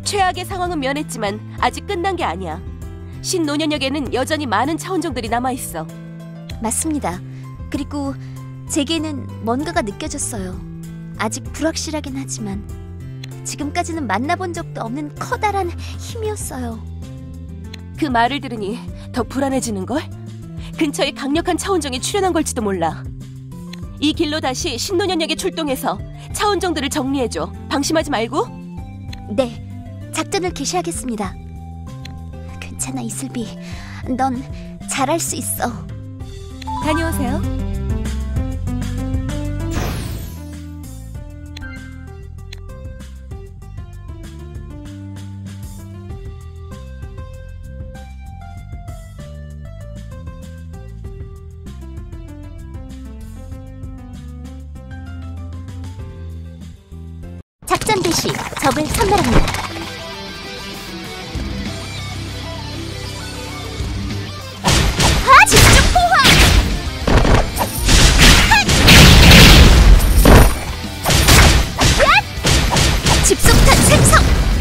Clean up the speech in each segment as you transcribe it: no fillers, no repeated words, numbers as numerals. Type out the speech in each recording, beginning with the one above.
최악의 상황은 면했지만 아직 끝난 게 아니야. 신노년역에는 여전히 많은 차원종들이 남아있어. 맞습니다. 그리고 제게는 뭔가가 느껴졌어요. 아직 불확실하긴 하지만 지금까지는 만나본 적도 없는 커다란 힘이었어요. 그 말을 들으니 더 불안해지는걸? 근처에 강력한 차원종이 출현한 걸지도 몰라. 이 길로 다시 신노년역에 출동해서 차원종들을 정리해줘. 방심하지 말고. 네, 작전을 개시하겠습니다. 괜찮아, 이슬비. 넌 잘할 수 있어. 다녀오세요. 작전 개시. 적을 선멸합니다. 집중 포화! 집속탄 생성!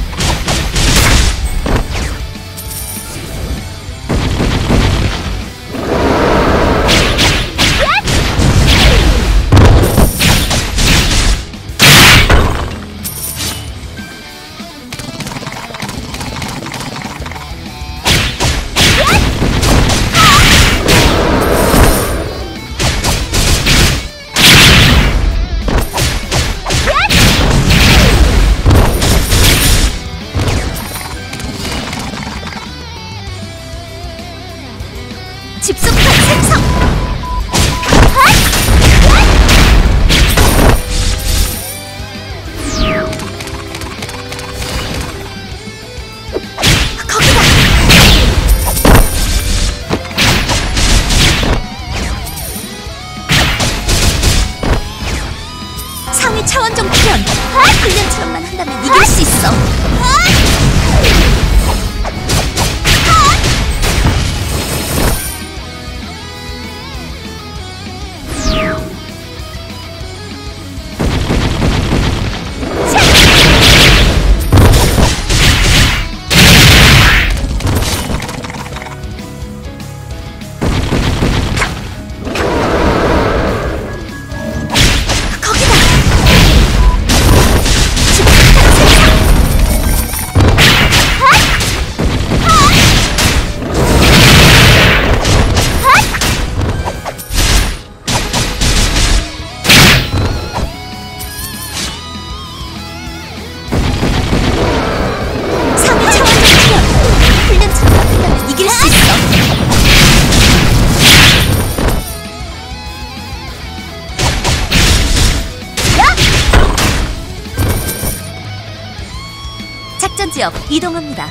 집속탄 생성! 거기다! 상위 차원종 출현! 훈련처럼만 한다면 이길 수 있어! 작전 지역 이동합니다.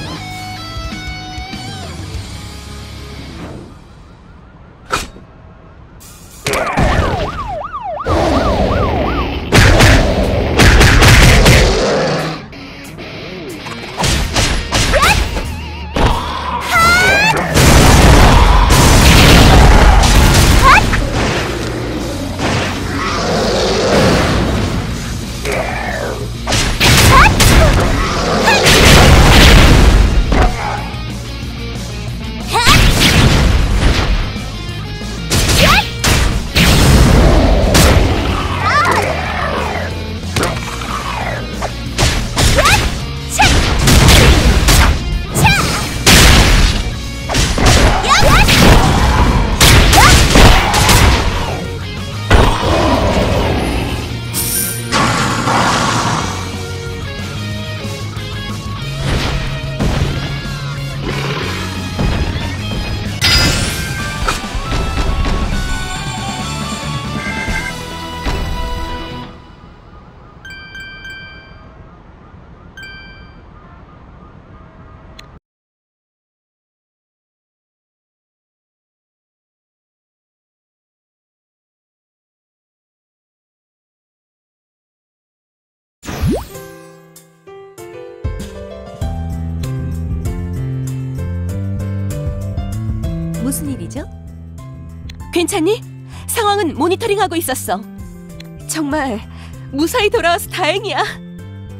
무슨 일이죠? 괜찮니? 상황은 모니터링하고 있었어. 정말 무사히 돌아와서 다행이야.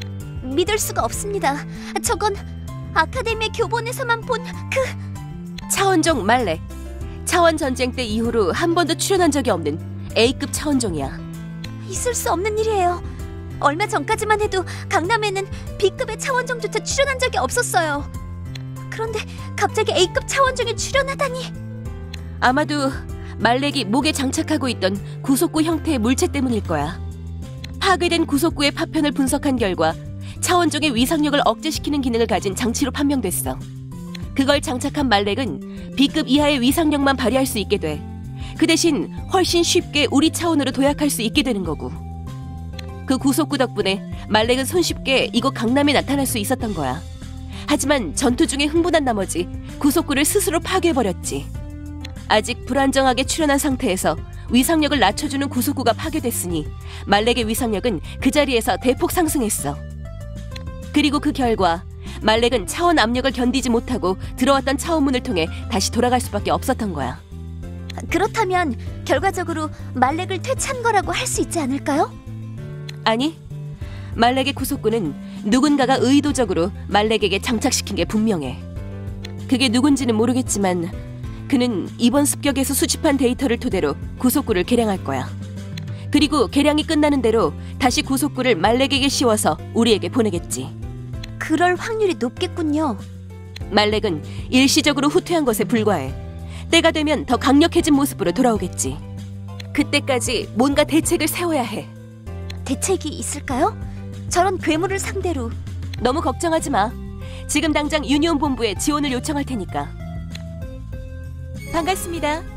믿을 수가 없습니다. 저건 아카데미 교본에서만 본 차원종 말렉. 차원 전쟁 때 이후로 한 번도 출연한 적이 없는 A급 차원종이야. 있을 수 없는 일이에요. 얼마 전까지만 해도 강남에는 B급의 차원종조차 출연한 적이 없었어요. 그런데 갑자기 A급 차원종이 출연하다니. 아마도 말렉이 목에 장착하고 있던 구속구 형태의 물체 때문일 거야. 파괴된 구속구의 파편을 분석한 결과 차원종의 위상력을 억제시키는 기능을 가진 장치로 판명됐어. 그걸 장착한 말렉은 B급 이하의 위상력만 발휘할 수 있게 돼. 그 대신 훨씬 쉽게 우리 차원으로 도약할 수 있게 되는 거고. 그 구속구 덕분에 말렉은 손쉽게 이곳 강남에 나타날 수 있었던 거야. 하지만 전투 중에 흥분한 나머지 구속구를 스스로 파괴해버렸지. 아직 불안정하게 출현한 상태에서 위상력을 낮춰주는 구속구가 파괴됐으니 말렉의 위상력은 그 자리에서 대폭 상승했어. 그리고 그 결과 말렉은 차원 압력을 견디지 못하고 들어왔던 차원문을 통해 다시 돌아갈 수밖에 없었던 거야. 그렇다면 결과적으로 말렉을 되찾은 거라고 할 수 있지 않을까요? 아니, 말렉의 구속구는 누군가가 의도적으로 말렉에게 장착시킨 게 분명해. 그게 누군지는 모르겠지만 그는 이번 습격에서 수집한 데이터를 토대로 구속구를 개량할 거야. 그리고 개량이 끝나는 대로 다시 구속구를 말렉에게 씌워서 우리에게 보내겠지. 그럴 확률이 높겠군요. 말렉은 일시적으로 후퇴한 것에 불과해. 때가 되면 더 강력해진 모습으로 돌아오겠지. 그때까지 뭔가 대책을 세워야 해. 대책이 있을까요? 저런 괴물을 상대로. 너무 걱정하지 마. 지금 당장 유니온 본부에 지원을 요청할 테니까. 반갑습니다.